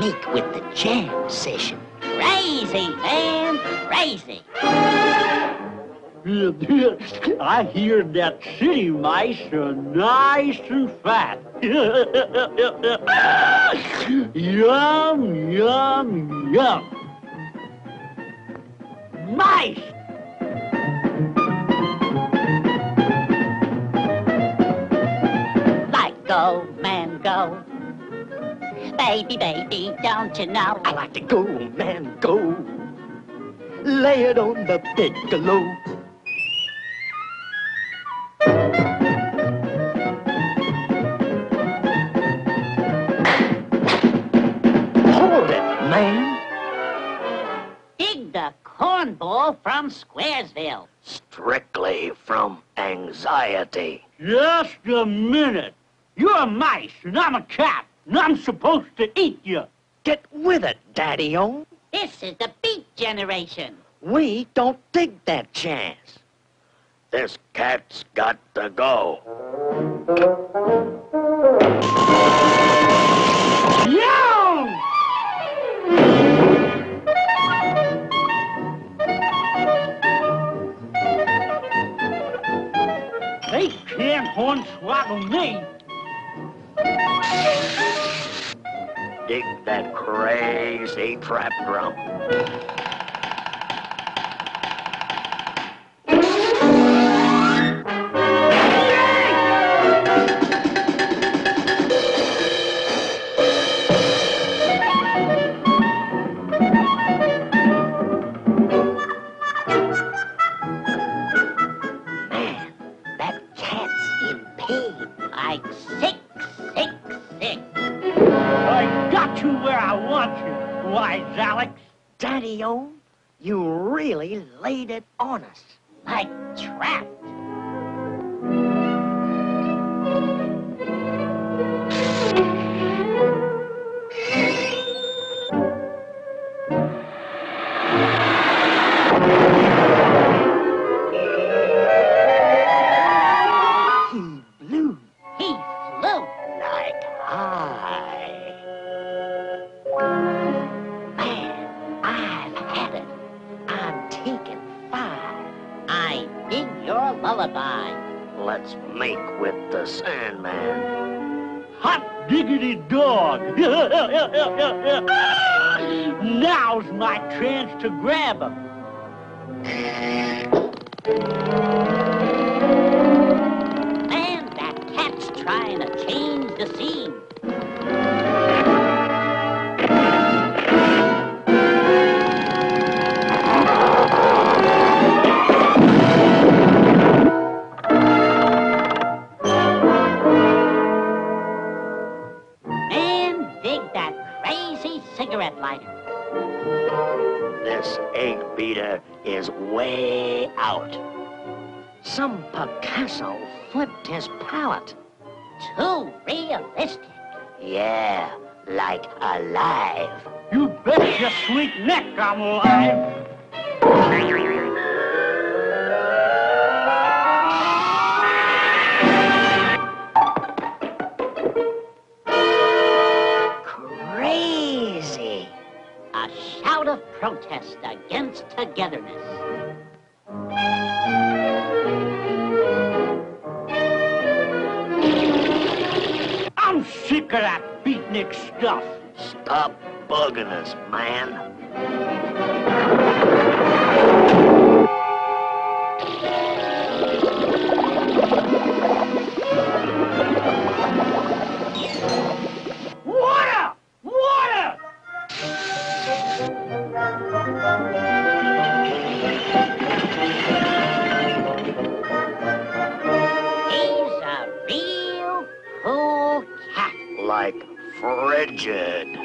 make with the jam session. Crazy, man, crazy. I hear that city mice are nice and fat. Yum, yum, yum. Mice! Like go, man, go. Baby, baby, don't you know? I like to go, man, go. Lay it on the piccolo. Hold it, man. Dig the cornball from Squaresville. Strictly from anxiety. Just a minute. You're a mice, and I'm a cat, and I'm supposed to eat you. Get with it, Daddy-O. This is the Beat Generation. We don't take that chance. This cat's got to go. Yum! They can't hornswoggle me. Dig that crazy trap drum. Man, that cat's in pain. Like sick, sick, sick. I got you where I want you, wise Alex. Daddy-O, you really laid it on us. Like trapped. He blew He flew. like I. Man, I've had it. I'm taking 5. I dig your lullaby. Let's make with the Sandman. Hot diggity dog. Now's my chance to grab him. Man, that cat's trying to change the scene. Man, dig that crazy cigarette lighter. This egg beater is way out. Some Picasso flipped his palette. Too realistic. Yeah, like alive. You bet your sweet neck I'm alive. Crazy. A shout of protest against togetherness. I'm sick of that beatnik stuff. Stop bugging us, man. Water! Water! He's a real cool cat. Like frigid.